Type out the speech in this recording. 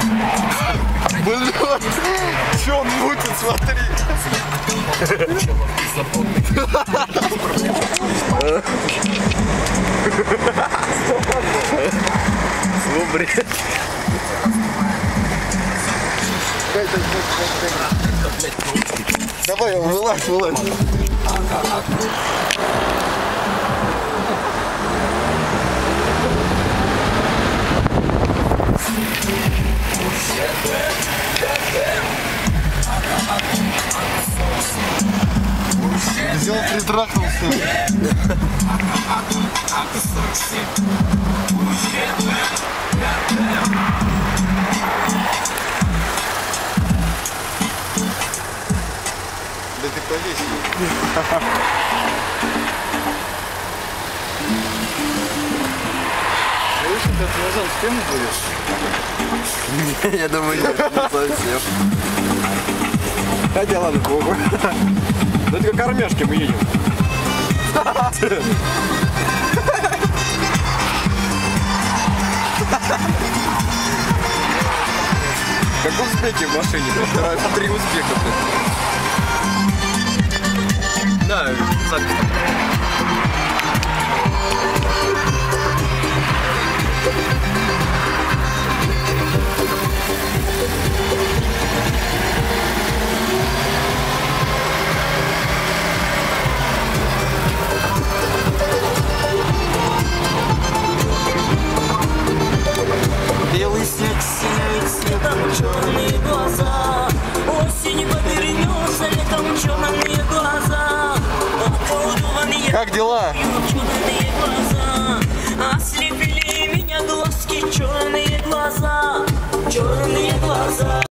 Блин, что он мутит, смотри. Бред. Давай, вылазь. Взял, притрахнулся. Да ты повесь. Если ты отвязал, с кем будешь? Я думаю, нет, не совсем. Хотя ладно, похуй. Ну это как армяшки мы едем. Как узбеки в машине, 3 узбека. Да, запись. Белый снег синим цветом, черные глаза. Осень повернется, летом черные глаза. Как дела? Черные глаза, ослепили меня глазки, черные глаза, черные глаза.